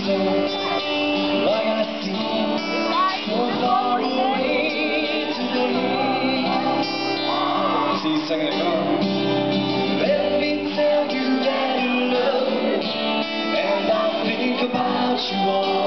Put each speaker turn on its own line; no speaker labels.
so like I seem so far away today. See, second it on. Let me tell you that I love you, and I think about you all